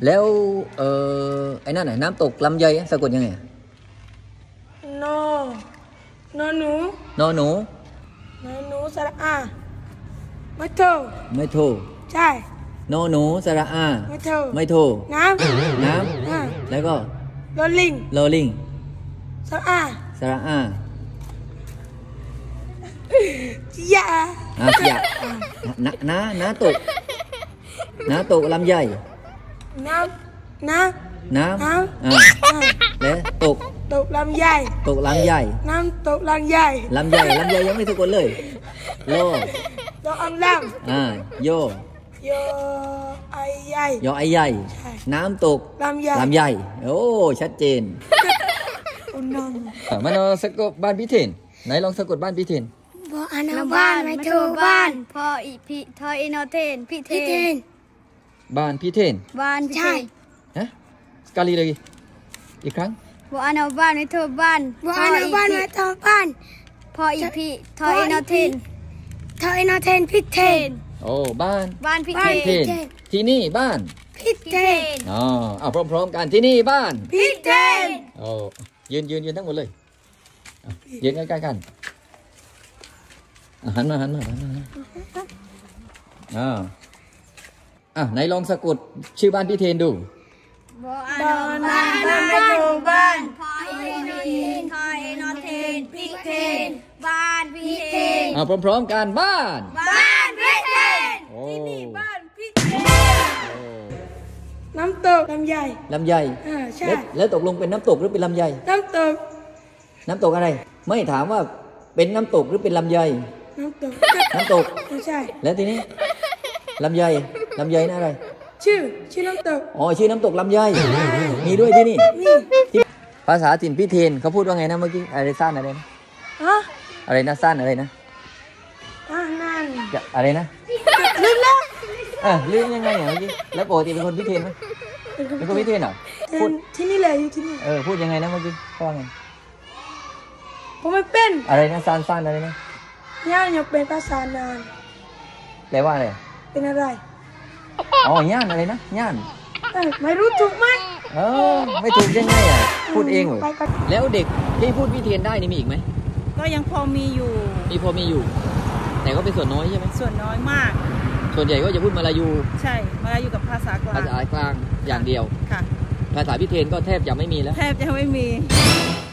แล้วไอ้นั่นน่ะน้ำตกลำไยสะกดยังไงนอหนูนอหนูนอหนูสระอาไม่โทไม่โทใช่นอหนูสระอาไม่โทน้ำแล้วก็ลอลิงสระอายาน้าตกลำไยน้ำแล้วตกลำไยน้ำตกลำไยยังไม่สะกดเลยโลอังลำโยไอใหญ่น้ำตกลำไยโอ้ชัดเจนมันสะกดบ้านพิเทนไหนลองสะกดบ้านพิเทนบ่อนาบ้านไม่โทบ้านพออีพิทออินเทนพิเทนบ้านพิเทนใช่ฮะสกาลีเลยอีกครั้งบ่อนาบ้านไม่โทบ้านบ่อนาบ้านไม่โทบ้านพออีพิทออินเทนพิเทนโอ้บ้านพิเทนที่นี่บ้านพิเทนเอาพร้อมๆกันที่นี่บ้านพิเทนโอ้ยืนทั้งหมดเลยยืนใกล้ๆกันหันมาไหนลองสะกดชื่อบ้านพิเทนดูบ่อนาบ้านบ้านพออินเทนพิเทนบ้านพิเทนพร้อมๆกันบ้านพิเทนที่นี่บ้านพิเทนน้ำตกลำไยใช่แล้วตกลงเป็นน้ำตกหรือเป็นลำไยน้ำตกอะไรไม่ถามว่าเป็นน้ำตกหรือเป็นลำไยน้ำตกใช่แล้วทีนี้ลำไยนั่นอะไรชื่อน้ำตกชื่อน้ำตกลำไยมีด้วยที่นี่ภาษาถิ่นพิเทนเขาพูดว่าไงนะเมื่อกี้อะไรสั้นอะไรนะอะไรนะสั้นอะไรนะนั่นอะไรนะลืมแล้วลืมยังไงเมื่อกี้แล้วปกติเป็นคนพิเทนไหมเป็นคนพิเทนเหรอพูดที่นี่เลยอยู่ที่นี่พูดยังไงนะเมื่อกี้เขาว่าไงผมไม่เป็นอะไรนะสั้นอะไรนะย่านยังเป็นภาษานานแปลว่าอะไรเป็นอะไรย่านอะไรนะย่านไม่รู้ถูกไหมไม่ถูกยังไงพูดเองเหรอแล้วเด็กที่พูดพิเทนได้นี่มีอีกไหมก็ยังพอมีอยู่แต่ก็เป็นส่วนน้อยใช่ไหมส่วนน้อยมากส่วนใหญ่ก็จะพูดมาลายูใช่มาลายูกับภาษากลางอย่างเดียวค่ะภาษาพิเทนก็แทบจะไม่มีแล้วแทบจะไม่มี